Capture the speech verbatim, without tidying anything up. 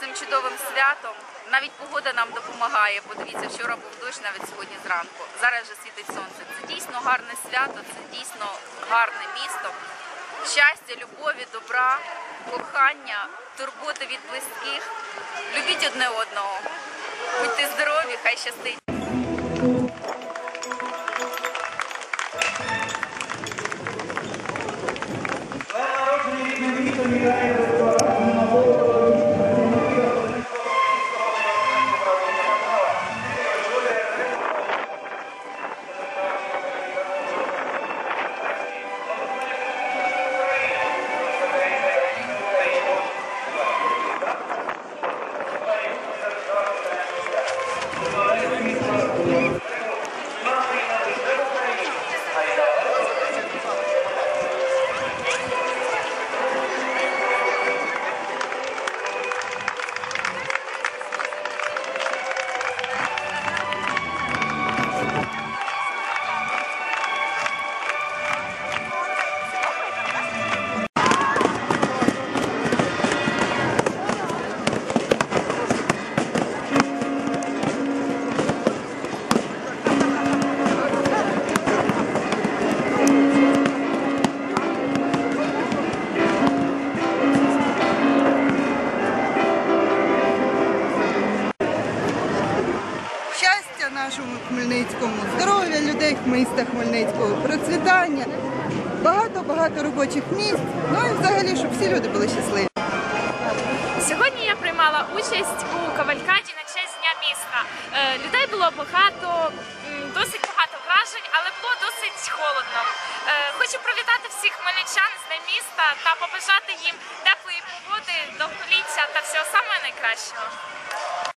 цим чудовим святом. Навіть погода нам допомагає. Подивіться, вчора був дощ, навіть сьогодні зранку. Зараз вже світить сонце. Це дійсно гарне свято, це дійсно гарне місто. Щастя, любові, добра, кохання, турботи від близьких. Любіть одне одного. Будьте здорові, хай щастить. Нашому Хмельницькому, здоров'я людей міста Хмельницького, процвітання, багато-багато робочих місць, ну і взагалі, щоб всі люди були щасливі. Сьогодні я приймала участь у кавалькаді на честь Дня міста. Людей було багато, досить багато вражень, але було досить холодно. Хочу привітати всіх хмельничан з Днем міста та побажати їм теплої погоди, довголіття та всього самого найкращого.